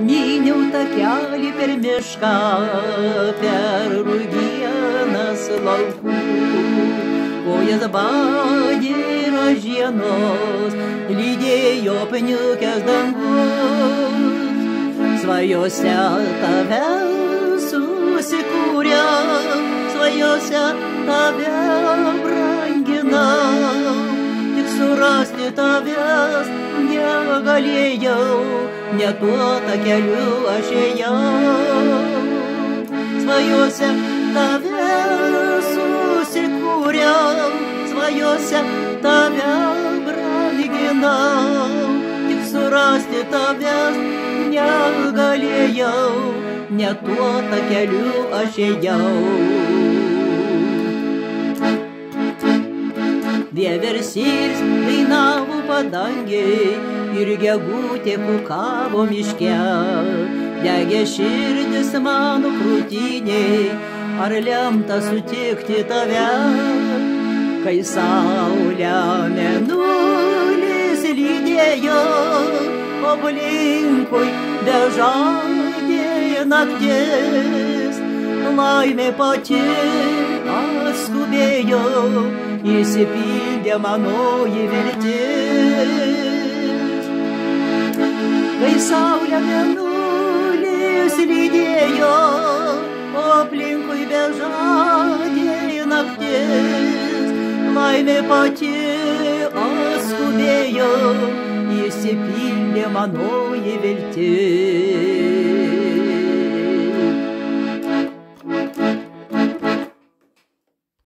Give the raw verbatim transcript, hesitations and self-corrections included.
Myniau takelį per mišką, per rugienas laukų. Kojas badė ražienos, lydėjo apniukęs dangus. Svajose tave susikūriau, svajose tave branginau. Tik surasti tavęs negalėjau, ne tuo takeliu aš ėjau. Svajose tave susikūriau, svajose tave branginau. Tik surasti tavęs negalėjau, ne tuo takeliu aš ėjau. Vieversys dainavo padangiai ir gegutė kukavo miške. Degė širdis mano krūtinėj, ar lemta sutikti tave? Kai saulę mėnulis lydėjo, aplinkui bežadė naktis. Laimė pati atskubėjo, įsipildė manoji viltis. Kai saulė mėnulis lydėjo, aplinkui bežadė naktis. Laimė pati atskubėjo, įsipildė manoji viltis.